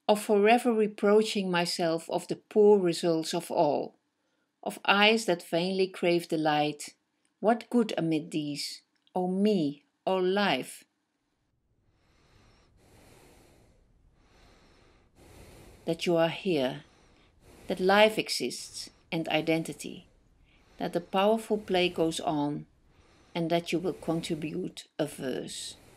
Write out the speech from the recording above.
of forever reproaching myself of the poor results of all, of eyes that vainly crave the light. What good amid these? O me, O life! That you are here, that life exists and identity, that the powerful play goes on, and that you will contribute a verse.